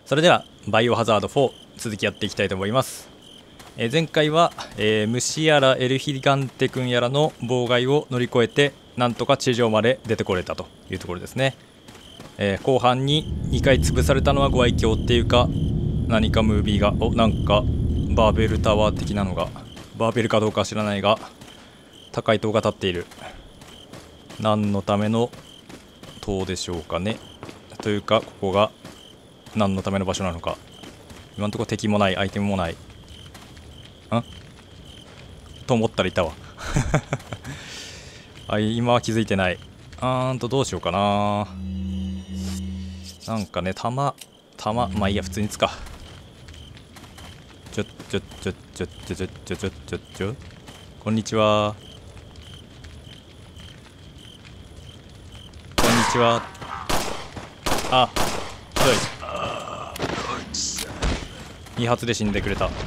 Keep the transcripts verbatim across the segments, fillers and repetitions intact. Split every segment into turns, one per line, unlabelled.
それではバイオハザードフォー続きやっていきたいと思います。えー、前回は、えー、虫やらエルヒガンテ君やらの妨害を乗り越えてなんとか地上まで出てこれたというところですね。えー、後半ににかい潰されたのはご愛嬌っていうか何かムービーがおなんかバーベルタワー的なのがバーベルかどうかは知らないが高い塔が立っている。何のための塔でしょうかね。というかここが何のための場所なのか。今のところ敵もないアイテムもないんと思ったらいたわあ、今は気づいてない。あーんとどうしようかな。なんかね弾弾まあいいや普通に使う。ちょちょちょちょちょちょちょちょちょちょこんにちはこんにちは。あひどい。に発で死んでくれた。はい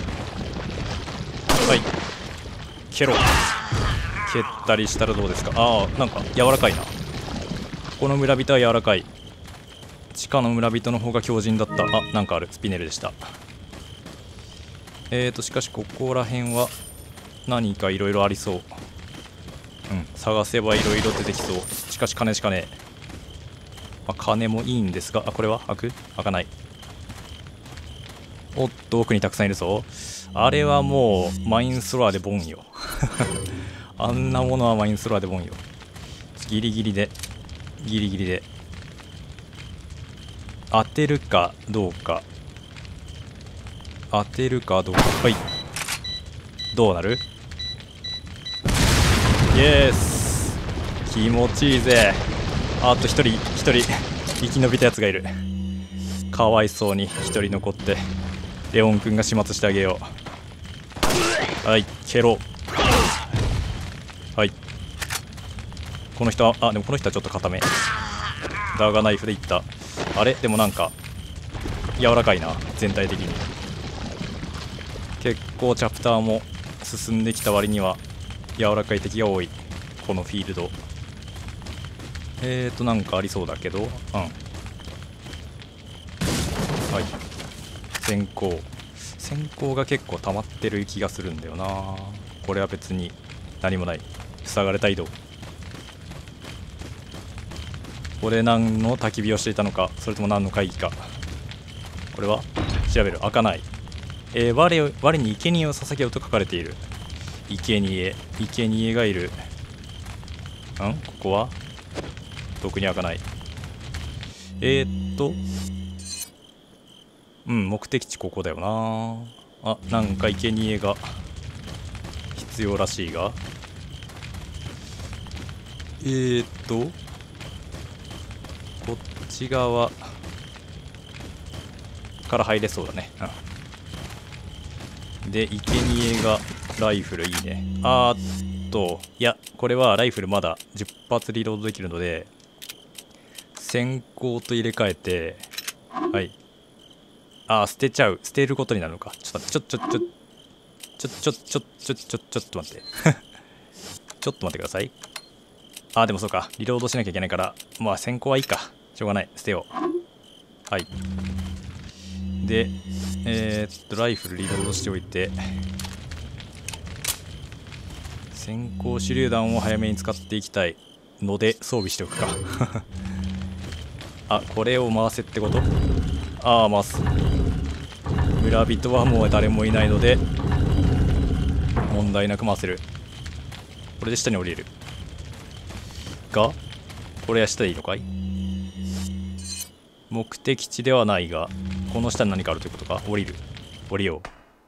蹴ろ。蹴ったりしたらどうですか。ああなんか柔らかいな。この村人は柔らかい。地下の村人の方が強靭だった。あなんかある。スピネルでした。えーとしかしここら辺は何かいろいろありそう。うん探せばいろいろ出てきそう。しかし金しかねえ。まあ、金もいいんですが、あこれは開く開かない。おっと奥にたくさんいるぞ。あれはもうマインスロアでボンよあんなものはマインスロアでボンよ。ギリギリでギリギリで当てるかどうか当てるかどうか。はいどうなる。イエス気持ちいいぜ。あと一人一人生き延びたやつがいる。かわいそうに一人残ってレオン君が始末してあげよう。はい蹴ろう。はいこの人はあでもこの人はちょっと固め。ダガナイフでいった。あれでもなんか柔らかいな全体的に。結構チャプターも進んできた割には柔らかい敵が多いこのフィールド。えーとなんかありそうだけどうんはい先行先行が結構溜まってる気がするんだよな。これは別に何もない。塞がれた井戸。これ何の焚き火をしていたのかそれとも何の会議か。これは調べる。開かない。えー、我, 我に生贄を捧げようと書かれている。生贄生贄がいる。んここは特に開かない。えー、っとうん目的地ここだよな。あなんか生贄が必要らしいがえー、っとこっち側から入れそうだね。うん、で生贄がライフルいいね。あーっといやこれはライフルまだじゅっ発リロードできるので先行と入れ替えてはいあー捨てちゃう。捨てることになるのか。ちょっと待ってちょちょちょちょちょちょちょちょちょっと待ってちょっと待ってください。あーでもそうかリロードしなきゃいけないからまあ先行はいいかしょうがない捨てよう。はいでえー、っとライフルリロードしておいて先行手榴弾を早めに使っていきたいので装備しておくかあこれを回せってこと。ああ回す。村人はもう誰もいないので問題なく回せる。これで下に降りるがこれは下でいいのかい。目的地ではないがこの下に何かあるということか。降りる降りよう。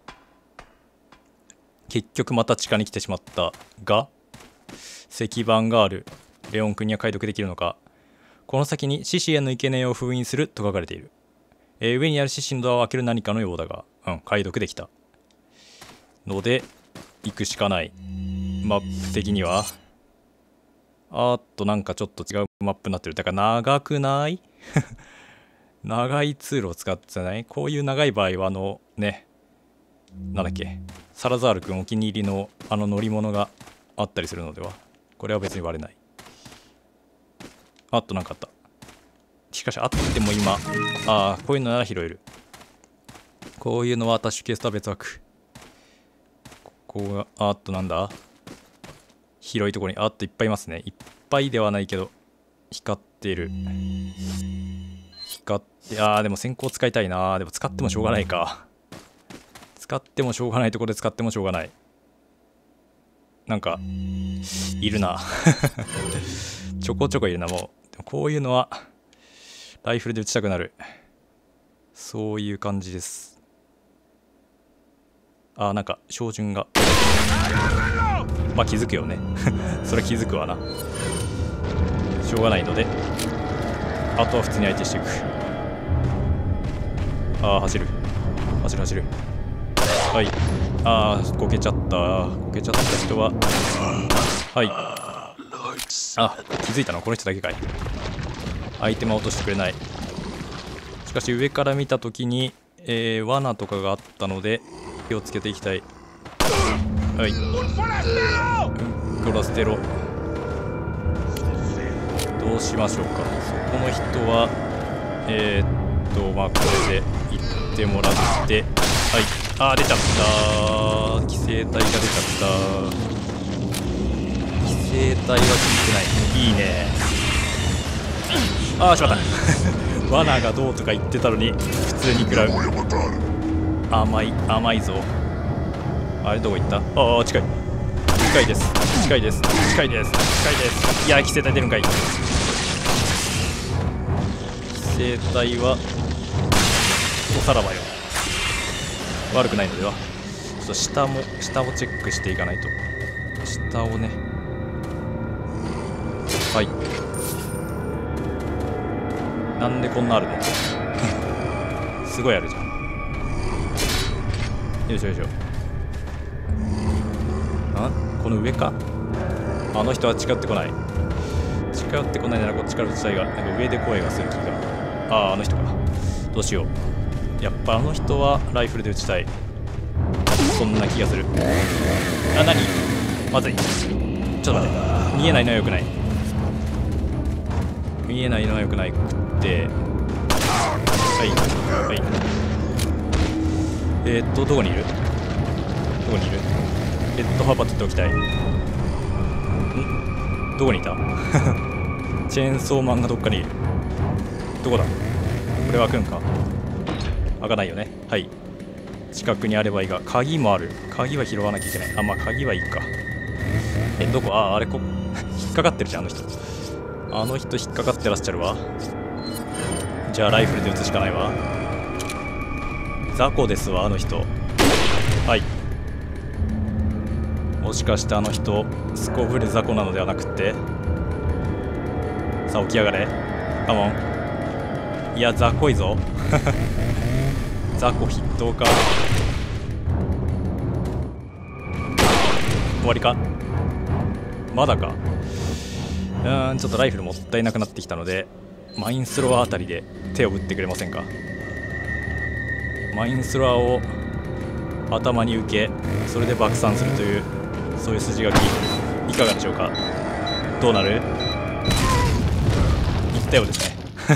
結局また地下に来てしまったが石板がある。レオン君には解読できるのか。この先に獅子への生贄を封印すると書かれている。えー、上にある獅子のドアを開ける何かのようだがうん解読できたので行くしかない。マップ的にはあーっとなんかちょっと違うマップになってる。だから長くない長い通路を使ってない。こういう長い場合はあのねなんだっけサラザール君お気に入りのあの乗り物があったりするのでは。これは別に割れない。あっとなんかあった。 しかしあっても今、ああこういうのなら拾える。こういうのはアタッシュケースとは別枠。ここがあっとなんだ、広いところにあっといっぱいいますね。いっぱいではないけど光ってる。光って、ああでも先行使いたいな。でも使ってもしょうがないか。使ってもしょうがないところで使ってもしょうがない。なんかいるなちょこちょこいるな。もうでもこういうのはライフルで撃ちたくなる。そういう感じです。あーなんか照準がまあ気づくよねそれ気づくわな。しょうがないのであとは普通に相手していく。ああ走る走る走る。はい。ああこけちゃった。こけちゃった人ははい。あ気づいたのこの人だけかい。アイテムは落としてくれない。しかし上から見た時に、えー、罠とかがあったので気をつけていきたい。はい。うんこら捨てろ。どうしましょうか。そこの人はえー、っとまあこれで行ってもらってはい。あー出ちゃった。規制隊が出ちゃった。規制隊は効いてない。いいね。ああしまった罠がどうとか言ってたのに普通に食らう。甘い甘いぞ。あれどこ行った。ああ近い近いです近いです近いです近いです。いや規制隊出るんかい。規制隊はおさらばよ。悪くないのでは。ちょっと下も下をチェックしていかないと。下をね。はいなんでこんなあるのすごいあるじゃん。よいしょよいしょ。あこの上か。あの人は近寄ってこない。近寄ってこないならこっちから撃ちたいが、なんか上で声がする気が。あああの人か。どうしよう。やっぱあの人はライフルで撃ちたい。そんな気がする。あ何まずい。ちょっと待って。見えないのはよくない。見えないのはよくないくってはいはいえー、っとどこにいるどこにいるヘッドハーパー取っておきたい。んどこにいたチェーンソーマンがどっかにいる。どこだこれは開くんか。開かないよね。はい近くにあればいいが鍵もある。鍵は拾わなきゃいけない。あまあ鍵はいいか。えどこあああれこ引っかかってるじゃんあの人。あの人引っかかってらっしゃるわ。じゃあライフルで撃つしかないわ。雑魚ですわあの人。はいもしかしてあの人スコブル雑魚なのではなくて。さあ起き上がれカモン。いや雑魚いぞ雑魚筆頭か。終わりかまだか。うーんちょっとライフルもったいなくなってきたのでマインスロワーあたりで手を打ってくれませんか。マインスロワーを頭に受けそれで爆散するというそういう筋書きいかがでしょうか。どうなる。いったようですね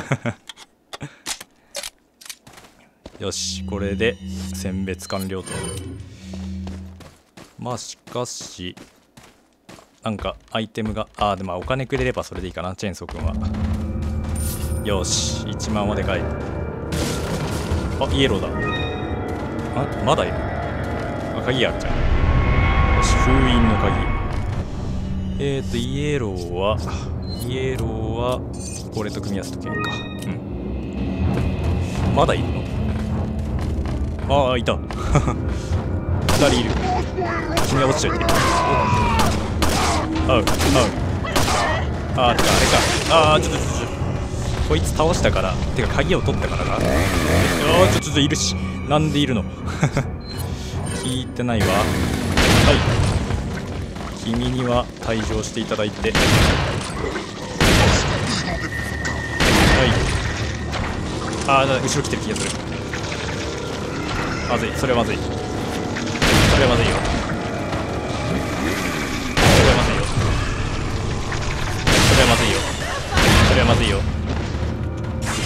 よしこれで選別完了と。まあしかしなんかアイテムがああでもお金くれればそれでいいかなチェーンソー君は。よしいちまんはでかい。あイエローだ。あまだいる。あ鍵あるじゃん。よし封印の鍵。えーとイエローはイエローはこれと組み合わせとけんか。うんまだいるの。ああいたふたりいる。君は落ちちゃいて。あうあうあーてかあれか。ああちょっとちょっとこいつ倒したからてか鍵を取ったからな。ああちょっといるしなんでいるの聞いてないわ。はい君には退場していただいてはいああ後ろ来てる気がする。まずいそれはまずいそれはまずいよそれはまずいよそれはまずいよそれはまずいよ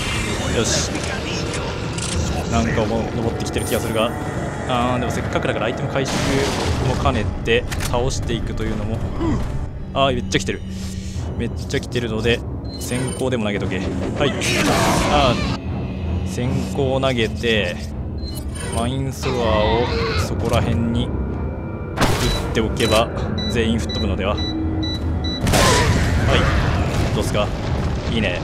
よし、なんかもう登ってきてる気がするが、あーでもせっかくだからアイテム回収も兼ねて倒していくというのも、あーめっちゃ来てる、めっちゃ来てるので先行でも投げとけ。はい、あー先行投げてマインソロアをそこら辺に打っておけば全員吹っ飛ぶのでは。はい、どうすか、いいね。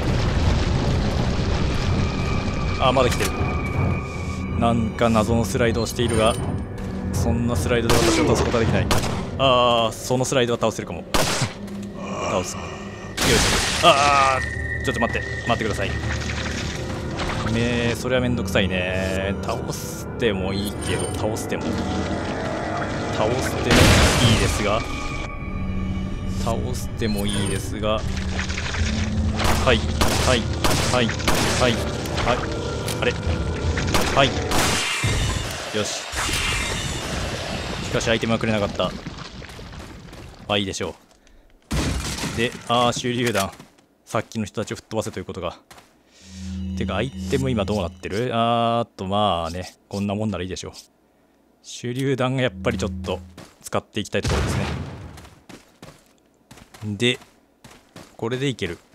あーまだ来てる。なんか謎のスライドをしているが、そんなスライドで私を倒すことはできない。ああ、そのスライドは倒せるかも。倒す。よし。ああ、ちょっと待って、待ってください。めー、それはめんどくさいね。倒してもいいけど、倒しても。倒してもいいですが、倒してもいいですが、はい、はい、はい、はい、はい、あれはい、よし。しかしアイテムはくれなかった。まあいいでしょう。で、ああ、手榴弾。さっきの人たちを吹っ飛ばせということが。てか、アイテム今どうなってる？あーっと、まあね、こんなもんならいいでしょう。手榴弾がやっぱりちょっと使っていきたいところですね。で、これでいける。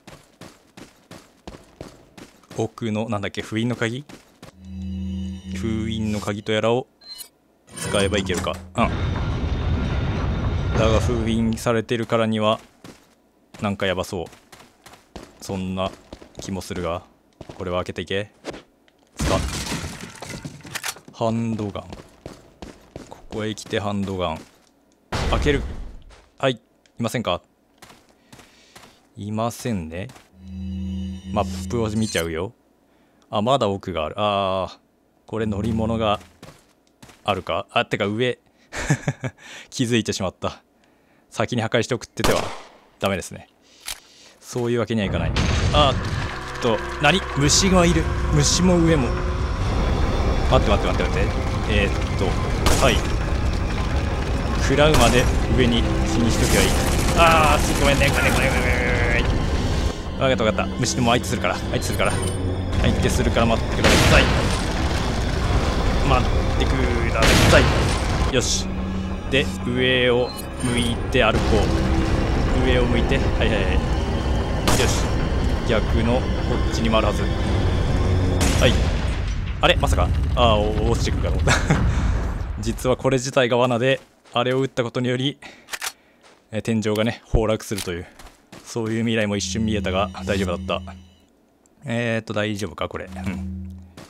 奥の、なんだっけ、封印の鍵？封印の鍵とやらを使えばいけるか。うん。だが封印されてるからにはなんかやばそう。そんな気もするが、これは開けていけ。つかハンドガン、ここへ来てハンドガン開ける。はい、いませんか？いませんね。マップを見ちゃうよ。あ、まだ奥がある。あー、これ乗り物があるか。あ、てか上気づいてしまった。先に破壊しておくっててはダメですね。そういうわけにはいかない。あーっと、何？虫がいる。虫も上も。待って待って待って待って。えー、っと、はい。食らうまで上に死にしとけばいい。あー、ごめんね、ごめんね、ごめんね、ごめんね。わかったわかった。虫でも相手するから、相手するから。相手するから待ってください。待ってください。よし。で、上を向いて歩こう。上を向いて、はいはいはい。よし。逆のこっちに回るはず。はい。あれまさか、ああ、落ちてくるかと思った。実はこれ自体が罠で、あれを撃ったことにより、え天井がね、崩落するという、そういう未来も一瞬見えたが、大丈夫だった。えーっと、大丈夫かこれ。うん。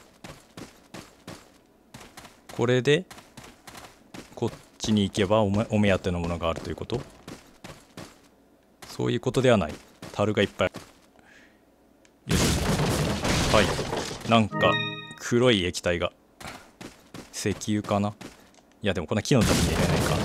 これで、こっちに行けばお目、お目当てのものがあるということ？そういうことではない。樽がいっぱいある。よし。はい。なんか、黒い液体が。石油かな？いや、でもこんな木の盾に入れないか。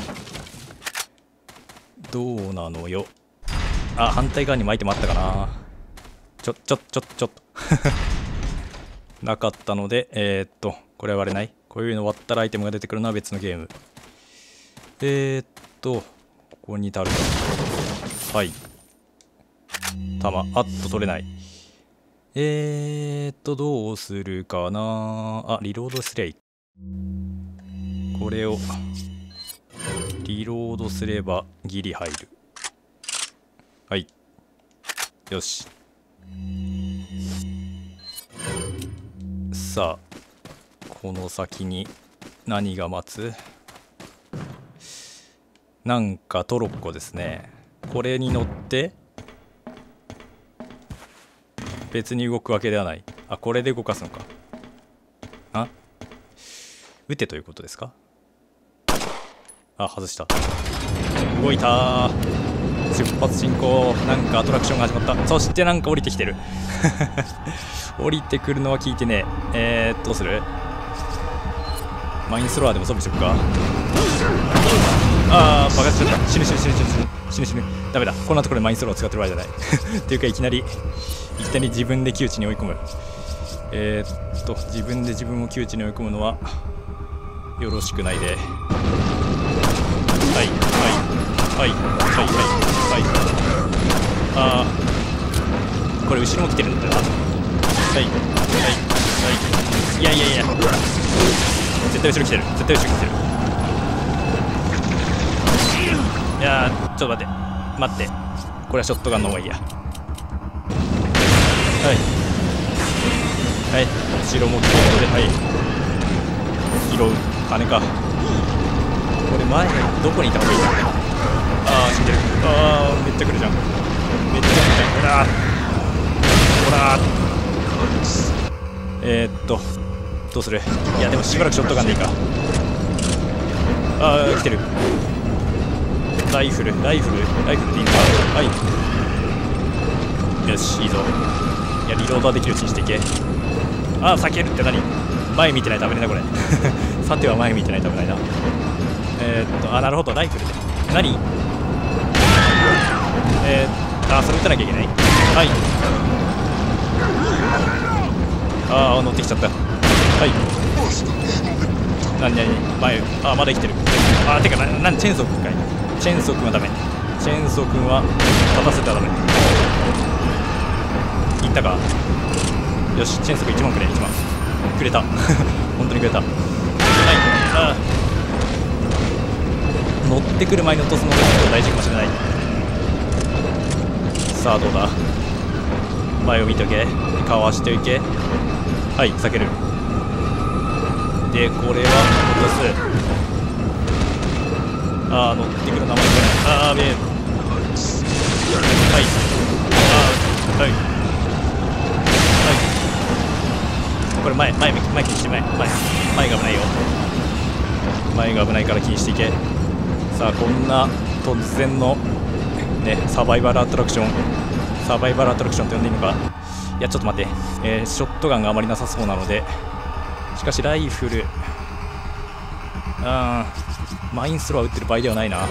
どうなのよ。あ、反対側に巻いてもあったかな。ちょ、ちょ、ちょ、ちょっと。なかったので、えー、っと、これは割れない。こういうの割ったらアイテムが出てくるのは別のゲーム。えー、っと、ここに樽が。はい。弾、あっと取れない。えーっと、どうするかなあ、リロードすりゃいい。これを、リロードすればギリ入る。はい。よし。さあ、この先に何が待つ？なんかトロッコですね。これに乗って別に動くわけではない。あ、これで動かすのか。あ、撃てということですか？あ、外した。動いたー。出発進行。なんかアトラクションが始まった。そしてなんか降りてきてる。降りてくるのは聞いてねえ。えー、どうする？マインスロアでも装備しとくか。あー、爆発しちゃった。死ぬ死ぬ死ぬ死ぬ死ぬ死ぬ。ダメだ。こんなところでマインスロアを使ってる場合じゃない。っていうかいきなりいきなり自分で窮地に追い込む。えー、っと自分で自分を窮地に追い込むのはよろしくないで。はいはいはいはいはいはい。あー、これ後ろも来てるんだよな。 はいいやいやいや、絶対後ろ来てる、絶対後ろ来てる。いやー、ちょっと待って待って、これはショットガンの方がいいや。はいはい後ろも来てるので、はい拾う金か。これ前どこにいた方がいいんだ。ああ死んでる。ああめっちゃ来るじゃん、めっちゃ来るじゃん。ほらほらえー、っとどうする。いやでもしばらくショットガンでいいか。ああ来てる。ライフルライフルライフルでいいのか。はいよしいいぞ。いやリロードはできるうちにしていけ。ああ避けるって何、前見てないと危ないなこれさては前見てないと危ないな。えー、っとあなるほどライフルで何えー、あそれ撃たなきゃいけない。はいああ乗ってきちゃった。はい何何前あまだ生きてる。あてかな何チェーンソー君かい。チェーンソー君はダメ。チェーンソー君は立たせたらダメ。いったか。よしチェーンソー君いちまんくれ。いちまんくれた本当にくれた。はいあ乗ってくる前に落とすのが大事かもしれない。さあどうだ。前を見ておけ、かわしておけ。はい避ける。でこれは落とす。ああ乗ってくる名前じゃない。ああべえはいああはいはいこれ前前前気にして前前前が危ないよ。前が危ないから気にしていけ。さあこんな突然のねサバイバルアトラクションサバイバルアトラクションって呼んでいいのか。いやちょっと待って、えー、ショットガンがあまりなさそうなので、しかしライフルあーマインスローは撃ってる場合ではないなあ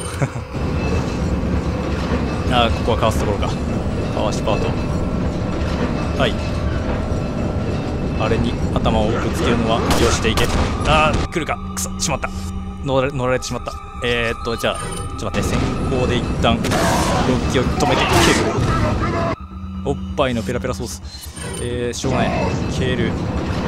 ーここはかわすところか。かわしパート。はいあれに頭をぶつけるのはよしていけ。あー来るか。くそしまった。乗られ乗られてしまった。えーっとじゃあちょっと待って、先行で一旦ロッキを止めて蹴る。おっぱいのペラペラソース。えー、しょうがない蹴る。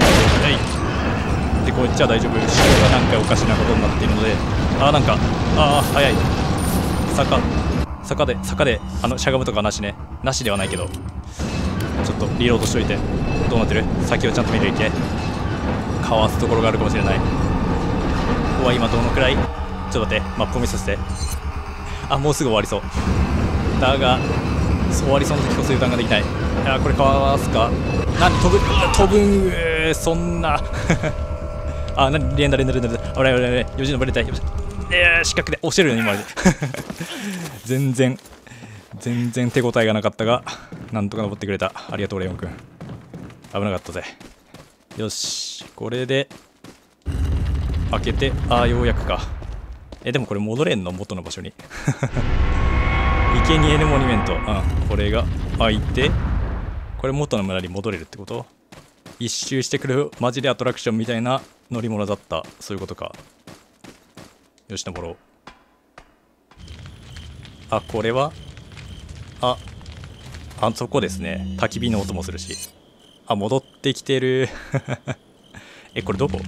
はいでこっちは大丈夫。後ろがなんかおかしなことになっているので、あーなんかあー早い。坂坂で坂であのしゃがむとかなしね。なしではないけど、ちょっとリロードしといて。どうなってる。先をちゃんと見ていけ。かわすところがあるかもしれない。ここは今どのくらい。ちょっと待ってマップを見させて。あもうすぐ終わりそうだが、終わりそうな時こそ油断ができない。あこれかわすか。なん飛ぶ飛ぶーそんなあなに連打連打連打連打。あれあれあれよじ登れたい。えー、失格で押してるよね今まで全然全然手応えがなかったが、なんとか登ってくれた。ありがとうレオン君。危なかったぜ。よしこれで開けて、ああようやくか。えでもこれ戻れんの元の場所に生贄のモニュメント。うんこれが開いて、これ元の村に戻れるってこと。一周してくるマジでアトラクションみたいな乗り物だった。そういうことか。よし登ろう。あこれはああそこですね。焚き火の音もするし。あ戻ってきてるえこれどこ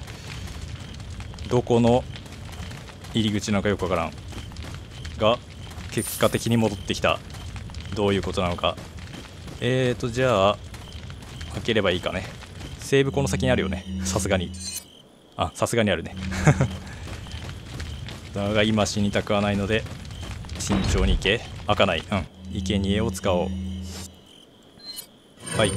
どこの入り口なんかよくわからんが、結果的に戻ってきた。どういうことなのか。えーとじゃあ開ければいいかね。セーブこの先にあるよねさすがに。あさすがにあるねだが今死にたくはないので慎重に行け。開かない。うん生贄を使おう。はい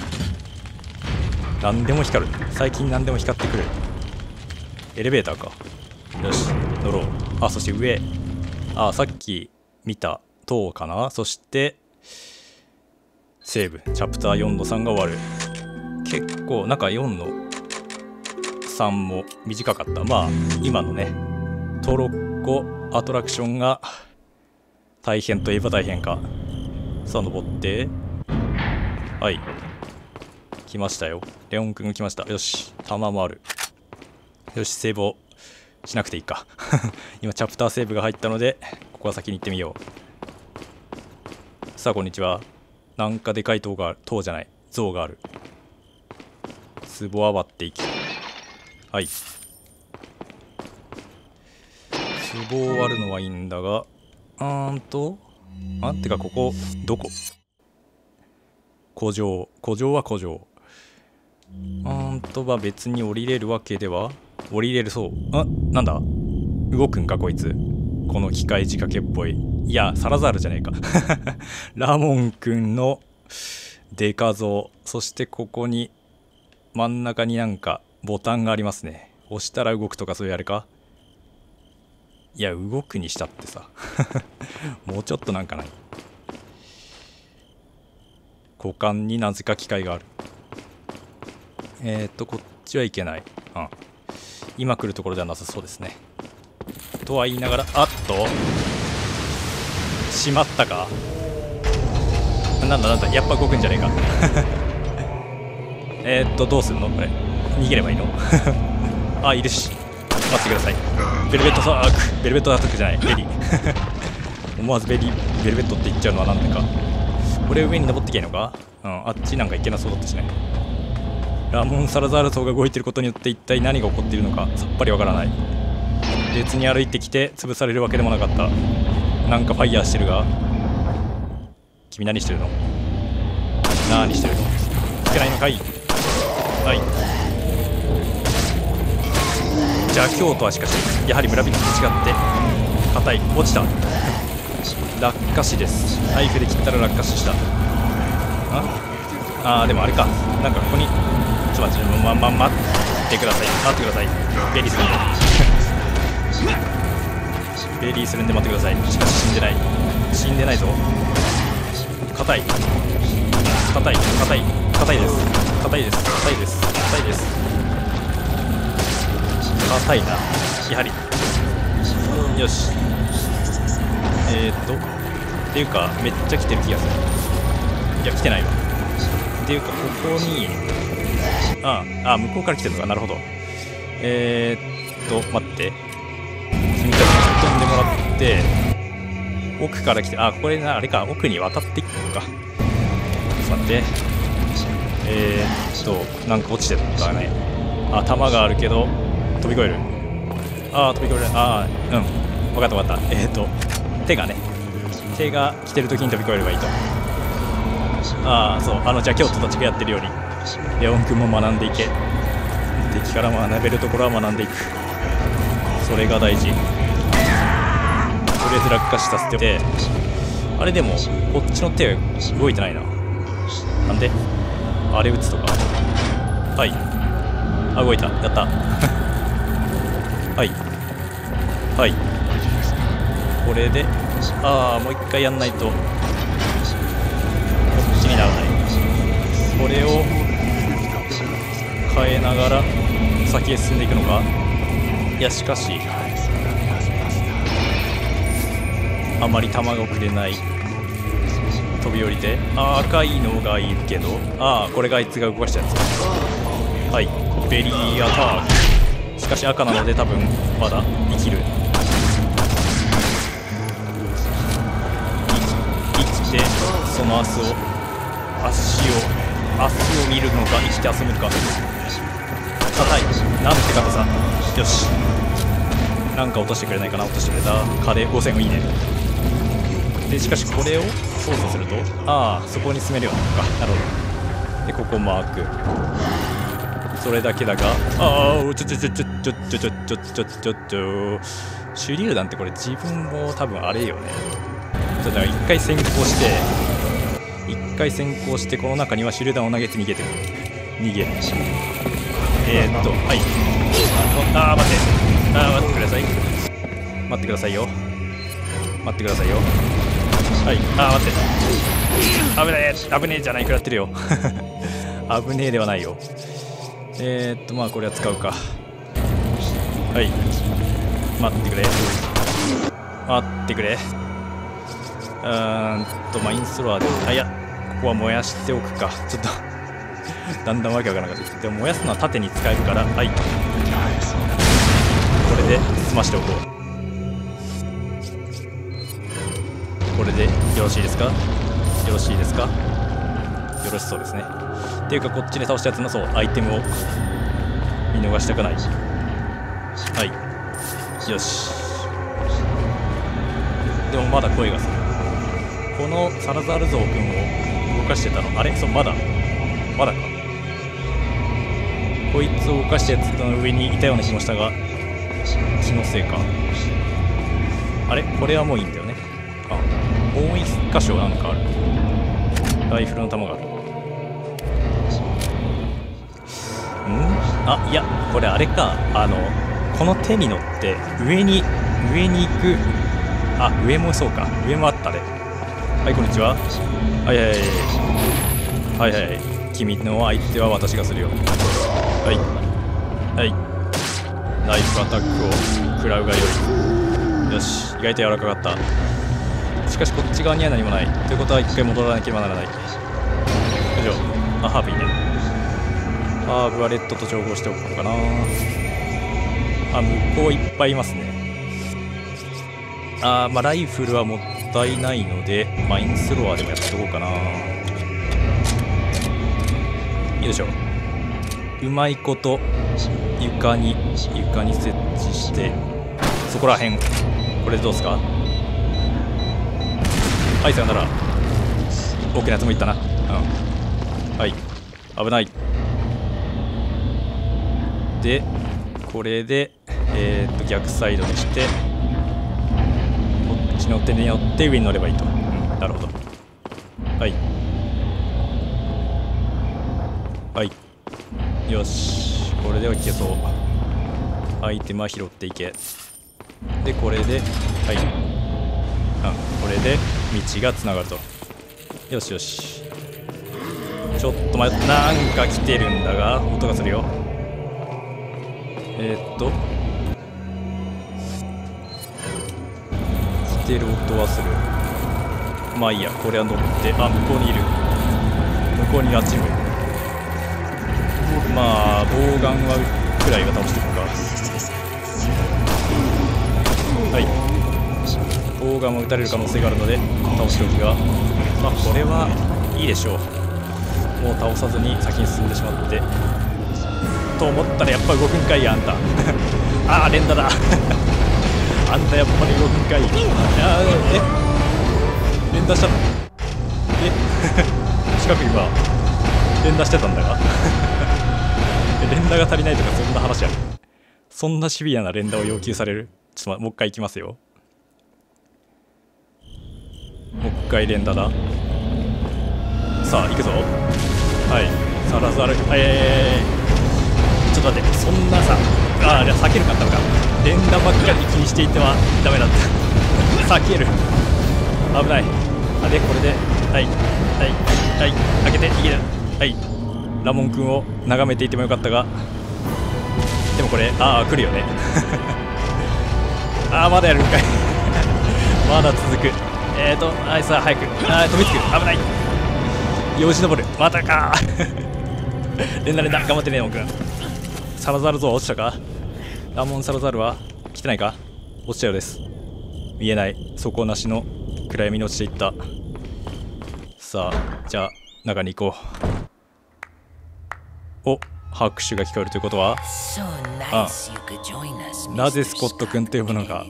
何でも光る。最近何でも光ってくる。エレベーターか。よし乗ろう。あそして上あさっき見た塔かな。そしてセーブチャプターよんのさんが終わる。結構なんかよんのさんも短かった。まあ今のねトロッコアトラクションが大変といえば大変か。さあ登ってはい来ましたよ。レオン君が来ました。よし弾もある。よしセーブをしなくていいか今チャプターセーブが入ったのでここは先に行ってみよう。さあこんにちは。なんかでかい塔が塔じゃない像がある。 壺は割っていき、はい。壺を割るのはいいんだが、うーんとあってかここどこ？古城、古城は古城。うーんとは別に降りれるわけでは、降りれるそう。あ、なんだ、動くんかこいつ、この機械仕掛けっぽい。いやサラザールじゃねえかラモンくんのデカ像。そしてここに真ん中になんかボタンがありますね。押したら動くとかそういうあれか。いや動くにしたってさもうちょっとなんかない？股間になぜか機械がある。えーっとこっちはいけない。うん、今来るところではなさそうですね。とは言いながら、あっとしまったか。なんだなんだ、やっぱ動くんじゃねえかえっとどうすんのこれ、逃げればいいのあ、いるし、待ってください。ベルベットサーク、ベルベットアタックじゃない、ベリー思わずベリーベルベットって言っちゃうのはなんでか。これ上に登ってきゃいいのか。うん、あっちなんか行けなそうだったしね。ラモン・サラザール層が動いてることによって一体何が起こっているのかさっぱりわからない。別に歩いてきて潰されるわけでもなかった。なんかファイヤーしてるが、君何してるの？何してるの？つけないのかい。はい。邪教とはしかしやはり村人と違って硬い。落ちた。落下死です。ナイフで切ったら落下死した。ああーでもあれか、なんかここにちょっと待って、まま待ってください、待ってください。ベリーするんでベリーするんで待ってください。しかし死んでない、死んでないぞ。硬い硬い硬い硬いです、硬いです、硬いです、硬いです、硬いな、やはり。よし、えーっとっていうかめっちゃ来てる気がする。いや来てないわ。っていうかここに、ああ向こうから来てるのか。なるほど。えー、っと待って、君たち飛んでもらって、奥から来て、あこれなあれか、奥に渡っていくか。ちょっと待って、えー、っとなんか落ちてたね。あ弾があるけど飛び越える。ああ飛び越える。ああうん分かった分かった。えー、っと手がね、手が来てる時に飛び越えればいいと。ああそう、あのじゃあ京都たちがやってるようにレオン君も学んでいけ。敵から学べるところは学んでいく、それが大事。とりあえず落下死させて、あれでもこっちの手動いてないな。なんであれ打つとか。はい、あ動いた、やったはいはい、これでああもう一回やんないとこっちにならない。これを変えながら先へ進んでいくのか。いやしかしあまり弾が送れない。飛び降りて、あ赤いのがいるけど、ああこれがあいつが動かしたやつ。はいベリーアタック。しかし赤なので多分まだ生きる。生きてその足を足を足を見るのか、生きて遊べるか。硬い、なんて硬さ。よし、なんか落としてくれないかな。落としてくれた。金ごせんいいね。でしかしこれを操作すると、ああそこに進めるようになるのか。なるほど。でここマーク、それだけだが、ああちょちょちょちょちょちょちょちょちょちょちょ手榴弾ってこれ自分も多分あれよね。ちょっと一回先行して一回先行してこの中には手榴弾を投げて逃げてる。逃げる。えー、っとはい、ああ待って、ああ待ってください、待ってくださいよ、待ってくださいよ。はい、ああ待って、危ねえ危ねえじゃない、食らってるよ危ねえではないよ。えー、っとまあこれは使うか。はい待ってくれ待ってくれ。うーんとマインスロアで、あいやここは燃やしておくか。ちょっとだんだんわけわからなかった。でも燃やすのは縦に使えるから、はいこれで済ましておこう。これでよろしいですか、よろしいですか、よろしそうですね。 っていうかこっちで倒したやつのそうアイテムを見逃したくない。はいよし。でもまだ声がする。このサラザールゾウ君を動かしてたのあれそうまだまだか。こいつを動かしたやつの上にいたような気もしたが気のせいか。あれこれはもういいんだよね。あもう一箇所なんかある。ライフルの弾がある。んあいやこれあれか。あのこの手に乗って上に上に行く。あ上もそうか上もあったね。はいこんにちは。はいはいはいはいはい君の相手は私がするよ。はいはいナイフアタックを食らうがよい。よし意外と柔らかかった。しかしこっち側には何もないということは一回戻らなければならない。よいしょ。あハーブいいね。ハーブはレッドと調合しておこうかな。あ向こういっぱいいますね。あーまあライフルはもったいないのでマインスローでもやっておこうかな。よいしょ。うまいこと床に床に設置してそこらへんこれでどうですか。はいさよなら。大きなやつもいったな。うんはい危ない。でこれでえー、っと逆サイドにしてこっちの手によって上に乗ればいいと、うん、なるほど。はいはいよしこれではいけそう。アイテムは拾っていけ。でこれではいうんこれで道がつながると。よしよしちょっと待ってなんか来てるんだが音がするよ。えー、っと来てる音はする。まあいいやこれは乗ってあ向こうにいる。向こうにあっちもいる。まあボウガンはくらいは倒していくか。はいボウガンも撃たれる可能性があるので倒しておきがまあこれはいいでしょう。もう倒さずに先に進んでしまってと思ったらやっぱ動くんかいあんたああ連打だあんたやっぱり動くんかい。あえ連打しちゃったえ近くには連打してたんだが連打が足りないとかそんな話ある。そんなシビアな連打を要求される。ちょっともう一回いきますよ。もう一回連打だ。さあ行くぞ。はいサラザルはいちょっと待ってそんなさああ避けるかったのか。連打ばっかり気にしていてはダメだった避ける危ない。あでこれではいはいはい開けていける。はいラモン君を眺めていてもよかったがでもこれああ来るよねああまだやるんかいまだ続く。えーとあいさあ早くあ飛びつく危ない。よじ登るまたか連打連打頑張ってねラモン君。サラザルゾウ落ちたか。ラモンサラザルは来てないか。落ちたようです。見えない底なしの暗闇に落ちていった。さあじゃあ中に行こう。お拍手が聞こえるということはあなぜスコット君と呼ぶのか。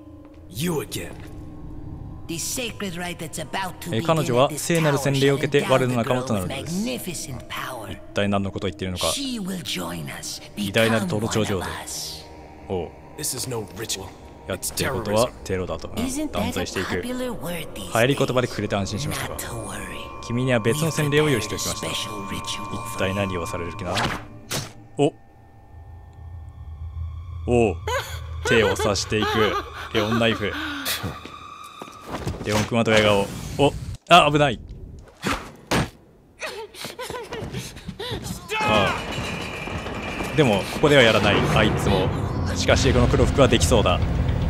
え彼女は聖なる洗礼を受けて我の仲間となるのです。一体何のことを言っているのか。偉大なる塔の頂上でおうやってることはテロだと、うん、断罪していく。流行り言葉でくれて安心しましたが君には別の洗礼を用意しておきました。一体何をされる気な。おお手を刺していくレオンナイフ。レオン君はドヤ顔。おあ危ない。ああでもここではやらないあいつも。しかしこの黒服はできそうだ。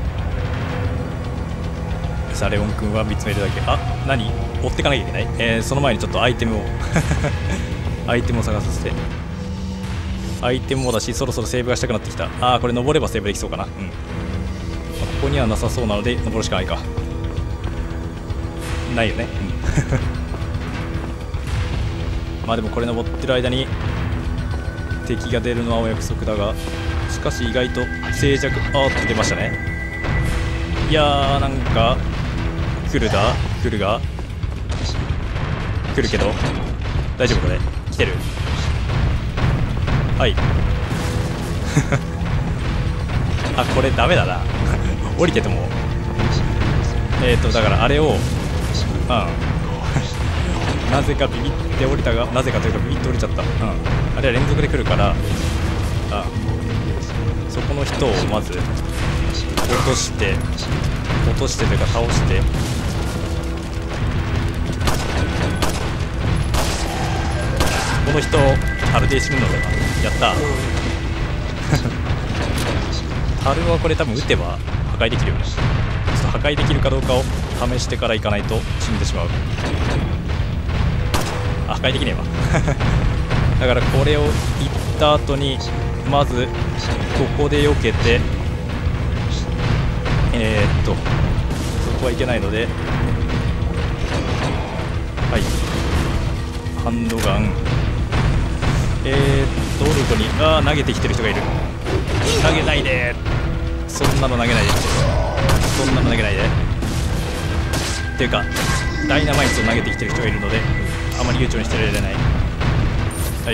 さあレオン君は見つめるだけ。あ何追ってかなきゃいけない。えー、その前にちょっとアイテムをアイテムを探させて。アイテムもだしそろそろセーブがしたくなってきた。ああこれ登ればセーブできそうかな。うん、まあ、ここにはなさそうなので登るしかないか。ないよね、うん、 まあでもこれ登ってる間に敵が出るのはお約束だが、しかし意外と静寂。あーっと出ましたね。いやー、なんか来るだ来るが来るけど大丈夫？これ来てる？はいあ、これダメだな降りててもえっとだからあれをうんなぜかビビって降りたが、なぜかというかビビって降りちゃった。うん、あれは連続で来るから、あそこの人をまず落として落としてというか倒して、この人タルで死ぬのでは。やったタルはこれ多分撃てば破壊できるよね。ちょっと破壊できるかどうかを試してから行かないと死んでしまう。あ、破壊できねえわだからこれを行った後にまずここで避けて、えー、っとそこはいけないので、はい、ハンドガン、えー、っとどこに、あー投げてきてる人がいる。投げないで、そんなの投げないで、そんなの投げないでっていうかダイナマイトを投げてきてる人がいるのであまり悠長にしてられない。はい、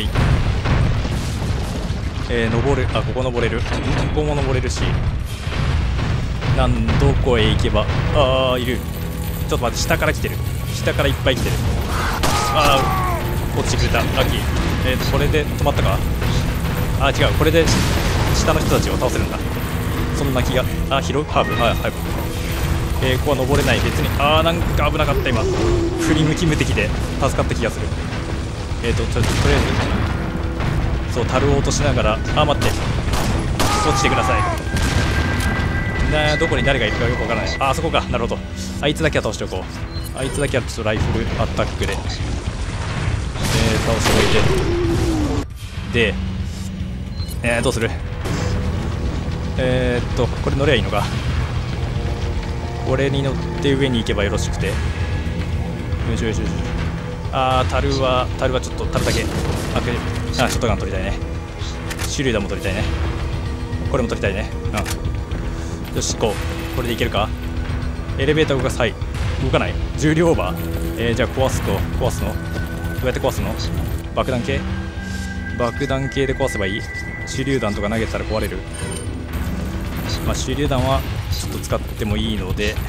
えー、登る、あ、ここ登れる、ここも登れるし、なんどこへ行けば、ああいる。ちょっと待って、下から来てる、下からいっぱい来てる。ああ落ちてくれた、ラッキー。えーとこれで止まったか。あ違う、これで下の人たちを倒せるんだ。そんな気が、あ拾うハーブ、はいはい、えー、ここは登れない。別にあーなんか危なかった。今振り向き無敵で助かった気がする。えーととりあえずそう樽を落としながら、あー待って、落ちてください。などこに誰がいるかよくわからない。あーそこか、なるほど。あいつだけは倒しておこう。あいつだけはちょっとライフルアタックで、えー、倒しておいて、で、えー、どうする。えー、っとこれ乗ればいいのか。これに乗って上に行けばよろしくて、よいしょよいしょよいしょ。あー、樽は樽はちょっと樽だけあけあ、ショットガン取りたいね。手榴弾も取りたいね。これも取りたいね。うん、よし行こう。これでいけるか。エレベーター動かす。はい、動かない。重量オーバー。えー、じゃあ壊すと、壊すのどうやって壊すの。爆弾系爆弾系で壊せばいい。手榴弾とか投げたら壊れる。まあ手榴弾はちょっと使ってもいいので、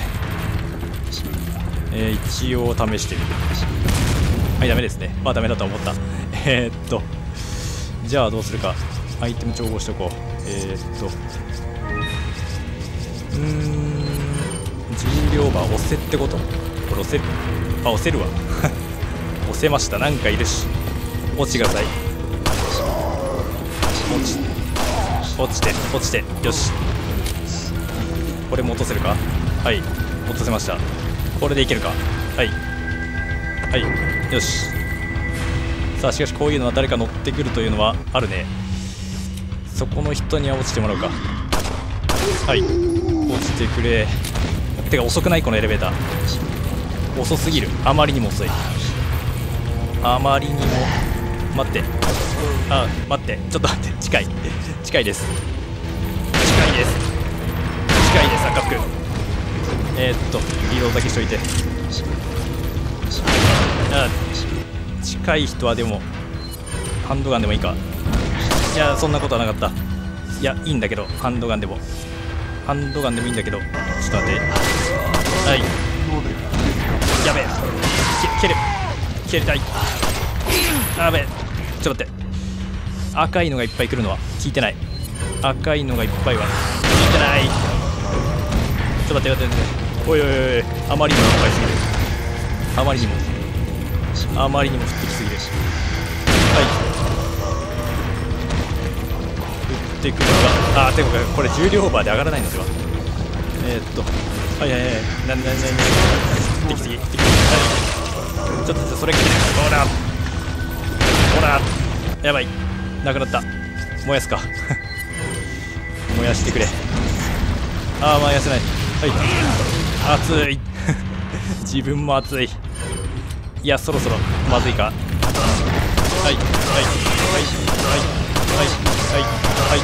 えー、一応試してみる。はい、ダメですね。まあダメだと思った。えー、っとじゃあどうするか。アイテム調合しておこう。えー、っとうーん重量バー押せってこと。これ押せる。あ、押せるわ押せました。なんかいるし、落ちてください。落ち落ちて落ちて、よし。これも落とせるか。はい、落とせました。これでいけるか。はいはい、よし。さあしかしこういうのは誰か乗ってくるというのはあるね。そこの人には落ちてもらうか。はい、落ちてくれ。てか遅くない？このエレベーター遅すぎる。あまりにも遅い。あまりにも。待って、あ、待って、ちょっと待って、近い近いです近いです近いです。赤服。えー、っとリロードだけしといて。あ、近い人はでもハンドガンでもいいか。いやそんなことはなかった。いやいいんだけど、ハンドガンでもハンドガンでもいいんだけど、ちょっと待って。はい、やべえ、蹴る蹴りたい。やべえ、ちょっと待って。赤いのがいっぱい来るのは聞いてない。赤いのがいっぱいは聞いてない。ちょっと待って待って待って。おいおいおい、あまりにもいっぱいすぎる。あまりにもあまりにも降ってきすぎる。はい、降ってくるのが、あーてかこれ重量オーバーで上がらないのでは。えー、っとはいはいはい、なななな降ってきすぎ降ってきすぎ。はい、ちょっとそれ来てる。ほらほら、やばい、なくなった。燃やすか燃やしてくれ。ああ燃やせない。はい、熱い自分も熱い。いやそろそろまずいか。 はいはいはいはいはい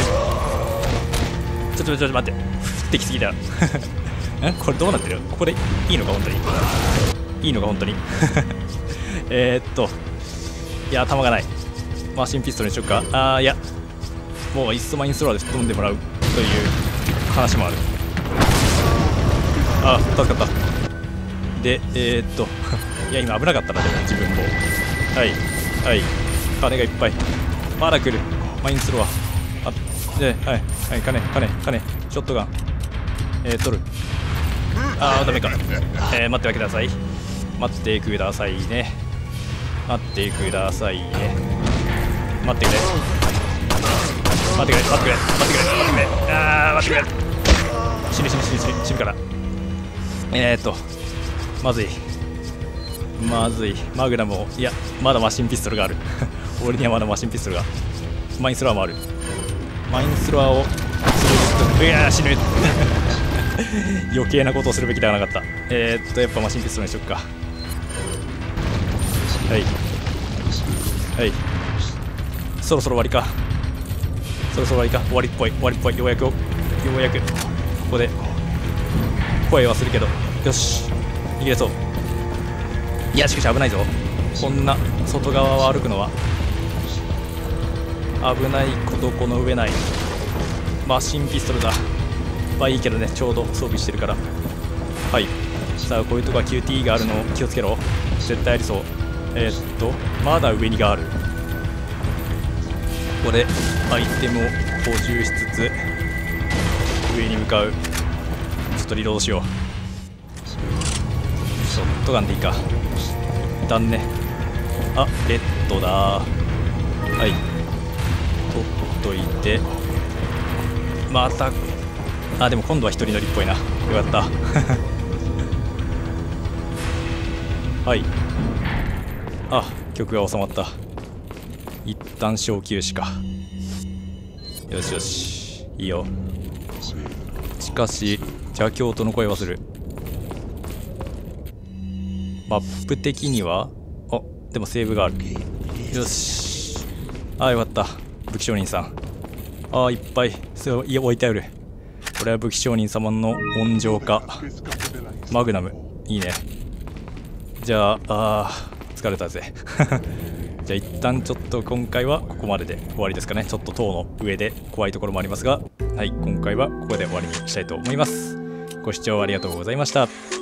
はい。ちょっとちょっと待って、降ってきすぎだ。え、これどうなってる？ここでいいのか本当に？いいのか本当に？えーっといや弾がない。マシンピストルにしよっか。あーいやもういっそマインスローで吹っ飛んでもらうという話もある。あー助かった。でえーっといや今危なかったな。でも自分もはいはい金がいっぱいまだ来る。マインスローあではいはい金金金ショットガンえー、取る。あーダメか。えー、待ってください待ってくださいね待ってくださいね待ってくれ待ってくれ待ってくれ待ってくれ待ってくれあー待ってくれ。死ぬ死ぬ死ぬ死ぬ死ぬからえーっとまずいまずい。マグナムをいやまだマシンピストルがある俺にはまだマシンピストルがマインスローもある。マインスローをいやー死ぬ余計なことをするべきではなかった。えー、っとやっぱマシンピストルにしよっか。はいはいそろそろ終わりか。そろそろ終わりか。終わりっぽい終わりっぽい。ようやくようやくここで声はするけどよし逃げれそう。いやしかし危ないぞ。こんな外側を歩くのは危ないことこの上ない。マシンピストルだ。まあいいけどねちょうど装備してるから。はいさあこういうとこは キューティー があるのを気をつけろ。絶対ありそう。えー、っとまだ上にがある。ここでアイテムを補充しつつ上に向かう。ちょっとリロードしよう。ショットガンでいいか。一旦ねあレッドだ。はい取っといてまたあでも今度は一人乗りっぽいな。よかったはいあ曲が収まった。一旦小休止か。よしよしいいよ。しかしじゃあ京都の声はする。マップ的にはあでもセーブがある。よしあよかった。武器商人さんあいっぱいそうい置いてある。これは武器商人様の温情か。マグナムいいね。じゃああー疲れたぜじゃあ一旦ちょっと今回はここまでで終わりですかね。ちょっと塔の上で怖いところもありますがはい今回はここで終わりにしたいと思います。ご視聴ありがとうございました。